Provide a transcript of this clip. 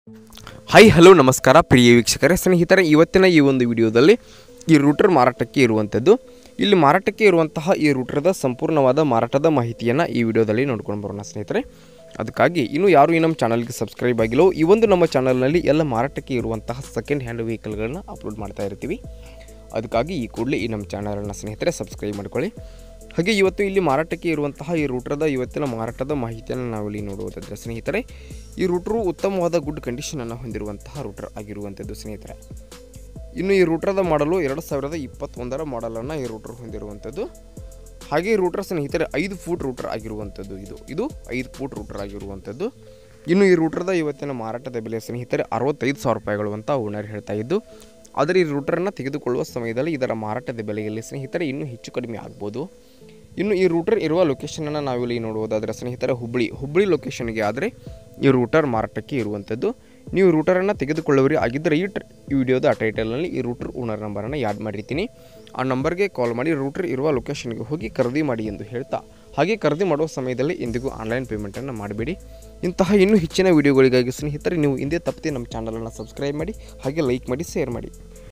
Hi hello ನಮಸ್ಕಾರ ಪ್ರಿಯ ವೀಕ್ಷಕರೇ ಸ್ನೇಹಿತರೆ, ಇವತ್ತಿನ ಈ ಒಂದು ವಿಡಿಯೋದಲ್ಲಿ ಈ ರೂಟರ್ ಮಾರಾಟಕ್ಕೆ ಇರುವಂಥದ್ದು. ಇಲ್ಲಿ ಮಾರಾಟಕ್ಕೆ ಇರುವಂತಹ ಈ ರೂಟರ್ದ ಸಂಪೂರ್ಣವಾದ ಮಾರಾಟದ ಮಾಹಿತಿಯನ್ನು ಈ ವಿಡಿಯೋದಲ್ಲಿ ನೋಡ್ಕೊಂಡು ಬರೋಣ ಸ್ನೇಹಿತರೆ. ಅದಕ್ಕಾಗಿ ಇನ್ನೂ ಯಾರು ಈ ನಮ್ಮ ಚಾನಲ್ಗೆ ಸಬ್ಸ್ಕ್ರೈಬ್ ಆಗಿಲ್ಲೋ, ಈ ಒಂದು ನಮ್ಮ ಚಾನಲ್ನಲ್ಲಿ ಎಲ್ಲ ಮಾರಾಟಕ್ಕೆ ಇರುವಂತಹ ಸೆಕೆಂಡ್ ಹ್ಯಾಂಡ್ ವೆಹಿಕಲ್ಗಳನ್ನ ಅಪ್ಲೋಡ್ ಮಾಡ್ತಾ ಇರ್ತೀವಿ. ಅದಕ್ಕಾಗಿ ಈ ಕೂಡಲೇ ಈ ನಮ್ಮ ಚಾನಲನ್ನು ಸ್ನೇಹಿತರೆ ಸಬ್ಸ್ಕ್ರೈಬ್ ಮಾಡ್ಕೊಳ್ಳಿ. ಹಾಗೆ ಇವತ್ತು ಇಲ್ಲಿ ಮಾರಾಟಕ್ಕೆ ಇರುವಂತಹ ಈ ರೂಟರ್ದ ಇವತ್ತಿನ ಮಾರಾಟದ ಮಾಹಿತಿಯನ್ನು ನಾವಿಲ್ಲಿ ನೋಡುವುದಾದರೆ ಸ್ನೇಹಿತರೆ, ಈ ರೂಟರು ಉತ್ತಮವಾದ ಗುಡ್ ಕಂಡೀಷನನ್ನು ಹೊಂದಿರುವಂತಹ ರೂಟರ್ ಆಗಿರುವಂಥದ್ದು ಸ್ನೇಹಿತರೆ. ಇನ್ನು ಈ ರೂಟರ್ದ ಮಾಡಲು 2021 ಮಾಡಲನ್ನು ಈ ರೂಟರ್ ಹೊಂದಿರುವಂಥದ್ದು. ಹಾಗೆ ಈ ರೂಟರ್ ಸ್ನೇಹಿತರೆ 5 ಫೂಟ್ ರೂಟರ್ ಆಗಿರುವಂಥದ್ದು. ಇದು 5 ಫೂಟ್ ರೂಟರ್ ಆಗಿರುವಂಥದ್ದು. ಇನ್ನು ಈ ರೂಟರ್ದ ಇವತ್ತಿನ ಮಾರಾಟದ ಬೆಲೆ ಸ್ನೇಹಿತರೆ 65,000 ರೂಪಾಯಿಗಳು ಅಂತ ಓನರ್ ಹೇಳ್ತಾ ಇದ್ದು. ಆದರೆ ಈ ರೂಟರನ್ನು ತೆಗೆದುಕೊಳ್ಳುವ ಸಮಯದಲ್ಲಿ ಇದರ ಮಾರಾಟದ ಬೆಲೆಯಲ್ಲಿ ಸ್ನೇಹಿತರೆ ಇನ್ನೂ ಹೆಚ್ಚು ಕಡಿಮೆ ಆಗ್ಬೋದು. ಇನ್ನು ಈ ರೂಟರ್ ಇರುವ ಲೊಕೇಶನನ್ನು ನಾವಿಲ್ಲಿ ನೋಡುವುದಾದರೆ ಸ್ನೇಹಿತರೆ ಹುಬ್ಬಳ್ಳಿ ಲೊಕೇಶನ್ಗೆ ಆದರೆ ಈ ರೂಟರ್ ಮಾರಾಟಕ್ಕೆ ಇರುವಂಥದ್ದು. ನೀವು ರೂಟರನ್ನು ತೆಗೆದುಕೊಳ್ಳುವರಿ ಆಗಿದ್ದರೆ ಈ ವಿಡಿಯೋದ ಟೈಟಲ್ನಲ್ಲಿ ಈ ರೂಟರ್ ಓನರ್ ನಂಬರನ್ನು ಯಾಡ್ ಮಾಡಿರ್ತೀನಿ. ಆ ನಂಬರ್ಗೆ ಕಾಲ್ ಮಾಡಿ ರೂಟರ್ ಇರುವ ಲೊಕೇಶನ್ಗೆ ಹೋಗಿ ಖರೀದಿ ಮಾಡಿ ಎಂದು ಹೇಳ್ತಾ, ಹಾಗೆ ಖರೀದಿ ಮಾಡುವ ಸಮಯದಲ್ಲಿ ಎಂದಿಗೂ ಆನ್ಲೈನ್ ಪೇಮೆಂಟನ್ನು ಮಾಡಬೇಡಿ. ಇಂತಹ ಇನ್ನೂ ಹೆಚ್ಚಿನ ವಿಡಿಯೋಗಳಿಗಾಗಿ ಸ್ನೇಹಿತರೆ ನೀವು ಹಿಂದೆ ತಪ್ಪದೆ ನಮ್ಮ ಚಾನಲನ್ನು ಸಬ್ಸ್ಕ್ರೈಬ್ ಮಾಡಿ, ಹಾಗೆ ಲೈಕ್ ಮಾಡಿ, ಶೇರ್ ಮಾಡಿ.